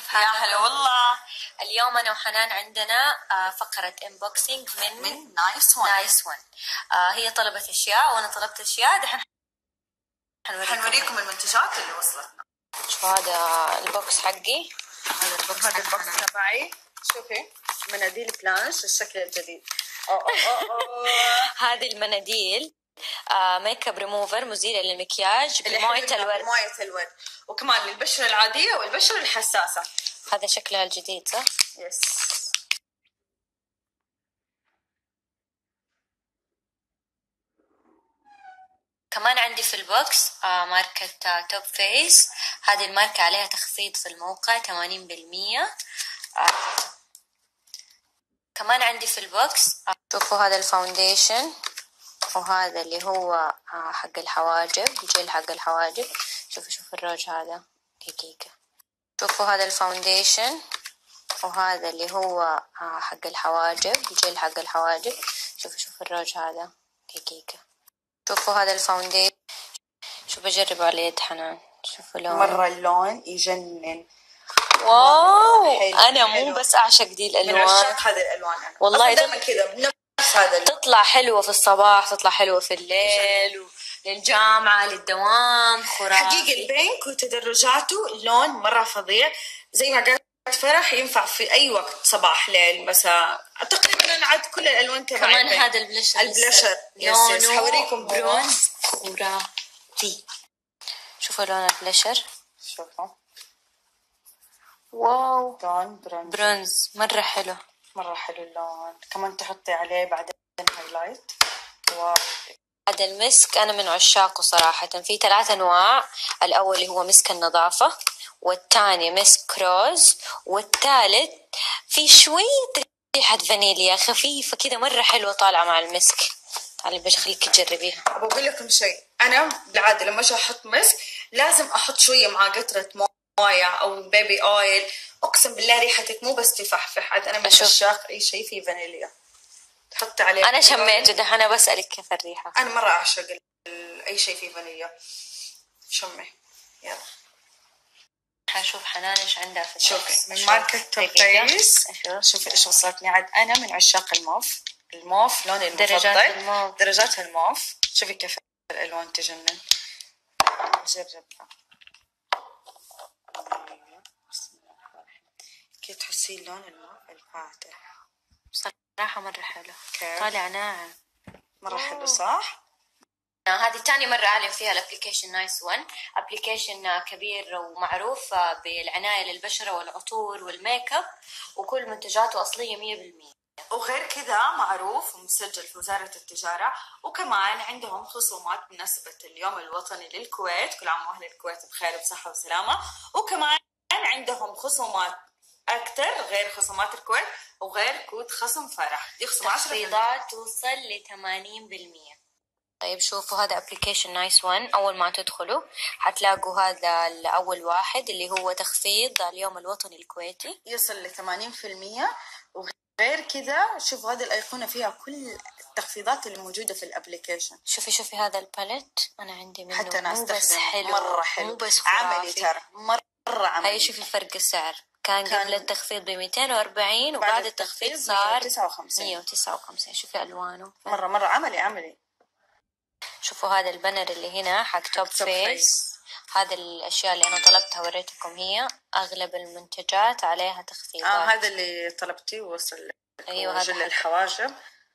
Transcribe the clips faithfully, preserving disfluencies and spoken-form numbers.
يا هلا والله. اليوم أنا وحنان عندنا فقرة انبوكسينج من من نايس ون. نايس ون. هي طلبت أشياء وأنا طلبت أشياء. دحين حنوريكم المنتجات اللي وصلتنا. شوف هذا البوكس حقي. هذا البوكس هذا البوكس تبعي. شوفي مناديل بلانش الشكل الجديد. أوه أوه أوه. هذه المناديل آه ميك اب ريموفر، مزيلة للمكياج بموية الورد. بموية الورد، وكمان للبشرة العادية والبشرة الحساسة. هذا شكلها الجديد صح؟ يس. كمان عندي في البوكس آه ماركة آه توب فيس. هذه الماركة عليها تخفيض في الموقع ثمانين بالمية. آه كمان عندي في البوكس آه شوفوا هذا الفاونديشن، وهذا اللي هو آه حق الحواجب، الجل حق الحواجب. شوفوا شوفوا الروج هذا دقيقة. شوفوا هذا الفاونديشن، وهذا اللي هو آه حق الحواجب، الجل حق الحواجب. شوفوا شوفوا الروج هذا دقيقة. شوفوا هذا الفاونديشن. شوف بجرب على يد حنان. شوفوا لون مرة اللون يجنن. واو حلو. أنا مو حلو. بس أعشق دي الألوان، من عشاق هذه الألوان أنا. والله دائما كذا بنفس هذا تطلع حلوة في الصباح، تطلع حلوة في الليل، للجامعة للدوام. خرافي حقيقي. البينك وتدرجاته اللون مرة فظيع. زي ما قلت فرح ينفع في أي وقت، صباح ليل مساء. تقريبا أنا عاد كل الألوان تبعي. كمان هذا البلشر البلشر لونه حوريكم برونز خرافي. شوفوا لون البلشر. شوفوا واو لون برونز برونز مرة حلو، مرة حلو اللون. كمان تحطي عليه بعدين هايلايت. واو. هذا المسك أنا من عشاقه صراحة. في ثلاث أنواع. الأول اللي هو مسك النظافة، والثاني مسك روز، والثالث في شوية ريحة فانيليا خفيفة كذا مرة حلوة طالعة مع المسك. تعالي باش أخليك تجربيها. بقول لكم شيء، أنا بالعادة لما أجي أحط مسك لازم أحط شوية مع قطرة موية أو بيبي أويل. أقسم بالله ريحتك مو بس تفحفح. عاد أنا من عشاق أي شيء فيه فانيليا. تحط عليه. أنا شميته ده، أنا بسألك كيف الريحة. أنا مرة أعشق أي شيء فيه فانيليا. شمي يلا. حنشوف حنان إيش عندها في شوفي من ماركة توب فيس. شوفي إيش وصلتني. عاد أنا من عشاق الموف. الموف لوني المفضل. درجات الموف. درجات الموف. شوفي كيف الألوان تجنن. جربها. كيف تحسي اللون الموف الفاتح. صراحة مرة حلو. طالع ناعم مرة حلو صح؟ هذه تاني مرة أعلن فيها الابليكيشن نايس ون. ابليكيشن كبير ومعروف بالعناية للبشرة والعطور والميك اب، وكل منتجاته أصلية مية بالمية. وغير كذا معروف ومسجل في وزارة التجارة. وكمان عندهم خصومات بمناسبة اليوم الوطني للكويت. كل عام وأهل الكويت بخير بصحة وسلامة. وكمان عندهم خصومات أكتر غير خصومات الكويت، وغير كود خصم فرح يخصم عشرة بالمية. تخفيضات توصل لثمانين بالمية. طيب شوفوا هذا ابليكيشن نايس ون. أول ما تدخلوا حتلاقوا هذا الأول واحد اللي هو تخفيض اليوم الوطني الكويتي يصل لثمانين في المية. وغير كذا شوفوا هذه الأيقونة فيها كل التخفيضات اللي موجودة في الابليكيشن. شوفي شوفي هذا الباليت أنا عندي منه حتى أنا مو بس حلو، مرة حلو، مو بس عملي ترى مرة عملي. هاي شوفي فرق السعر. كان, كان قبل التخفيض ب مئتين وأربعين وبعد التخفيض صار مئة وتسعة وخمسين. شوفي ألوانه مرة مرة عملي عملي. شوفوا هذا البنر اللي هنا حق توب فيس. هذا الأشياء اللي أنا طلبتها وريتكم، هي أغلب المنتجات عليها تخفيضات. آه هذا اللي طلبتيه ووصل. أيوة هذا الحواجب.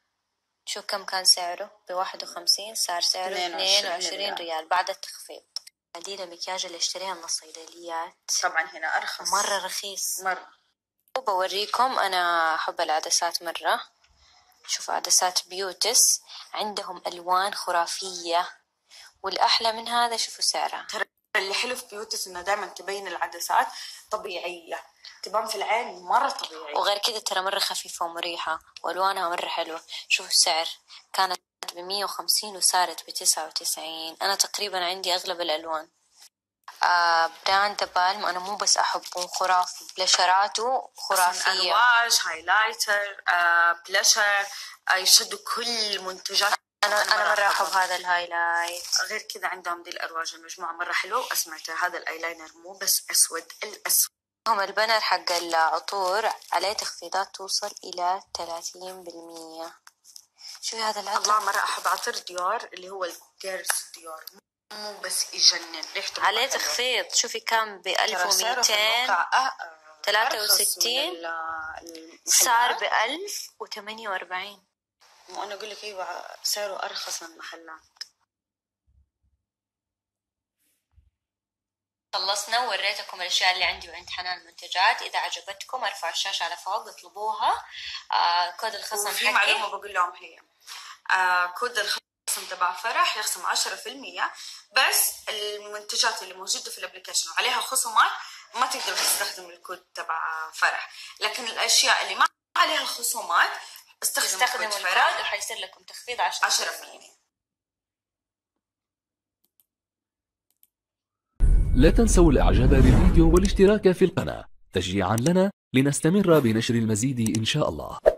شو كم كان سعره؟ بواحد وخمسين، صار سعره اثنين وعشرين ريال بعد التخفيض. هذه المكياج اللي اشتريها من الصيدليات طبعا هنا أرخص مرة رخيص مرة. وبوريكم أنا أحب العدسات مرة. شوفوا عدسات بيوتس عندهم ألوان خرافية، والأحلى من هذا شوفوا سعرها. ترى اللي حلو في بيوتس إنه دائما تبين العدسات طبيعية، تبان في العين مرة طبيعية. وغير كده ترى مرة خفيفة ومريحة وألوانها مرة حلوة. شوفوا السعر كانت بمية وخمسين وصارت بتسعة وتسعين. أنا تقريبا عندي أغلب الألوان. آه براند بالم أنا مو بس أحبه، خرافي، بلشراته خرافية. ألواج هايلايتر آه بلشر آه يشدوا كل منتجات. أنا أنا, أنا مرة أحب هذا الهايلايت. غير كذا عندهم دي الأرواج المجموعة مرة حلوة. وأسمعت هذا الأيلاينر مو بس أسود، الأسود هم البنر حق العطور عليه تخفيضات توصل إلى ثلاثين بالمية. شوفي هذا العطر، الله مرة أحب عطر ديور اللي هو الجيرس ديور، مو بس يجنن ريحته عليه تخفيض. شوفي كان بألف ومئتين ثلاثة وستين صار بألف وثمانية وأربعين. وأنا أقول لك أيوة سعره أرخص من المحلات. خلصنا ووريتكم الأشياء اللي عندي وعند حنان المنتجات. إذا عجبتكم ارفعوا الشاشة على فوق اطلبوها. آه كود الخصم في حقي معلومة بقول لهم هي آه كود الخصم تبع فرح يخصم عشرة في المية، بس المنتجات اللي موجودة في الابليكيشن وعليها خصومات ما تقدروا تستخدموا الكود تبع فرح، لكن الأشياء اللي ما عليها الخصومات استخدموا استخدموا كود الكود فرح وحيصير لكم تخفيض عشرة في المية. لا تنسوا الاعجاب بالفيديو والاشتراك في القناة تشجيعا لنا لنستمر بنشر المزيد إن شاء الله.